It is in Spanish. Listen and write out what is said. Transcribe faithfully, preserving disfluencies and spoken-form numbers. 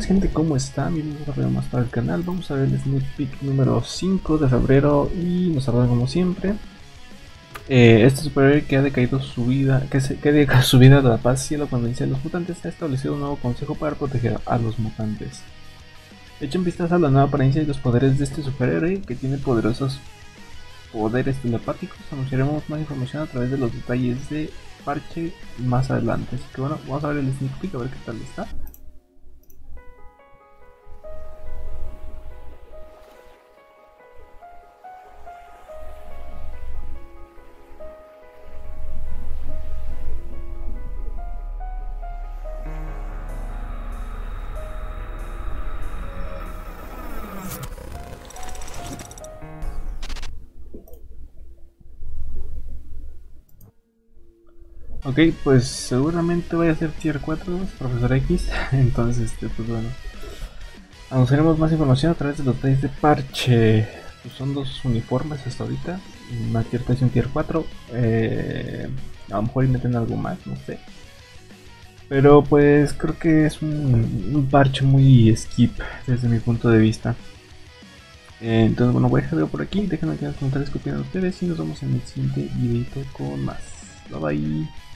gente, ¿cómo están? Bienvenidos una vez más para el canal. Vamos a ver el sneak peek número cinco de febrero y nos saludan como siempre. Eh, este superhéroe que ha decaído su vida, que, se, que ha decaído su vida de la paz cielo cuando vence a los mutantes, ha establecido un nuevo consejo para proteger a los mutantes. Echen vistas a la nueva apariencia y los poderes de este superhéroe que tiene poderosos poderes telepáticos. Anunciaremos más información a través de los detalles de parche más adelante. Así que bueno, vamos a ver el sneak peek a ver qué tal está. Ok, pues seguramente voy a hacer tier cuatro, profesor X. Entonces, este, pues bueno, anunciaremos más información a través de los detalles de parche. Pues son dos uniformes hasta ahorita. Una tier tres y un tier cuatro. Eh, a lo mejor meten algo más, no sé. Pero pues creo que es un, un parche muy skip desde mi punto de vista. Eh, entonces bueno, voy a dejarlo por aquí. Déjenme aquí en los comentarios qué opinan ustedes y nos vemos en el siguiente videito con más. Bye bye.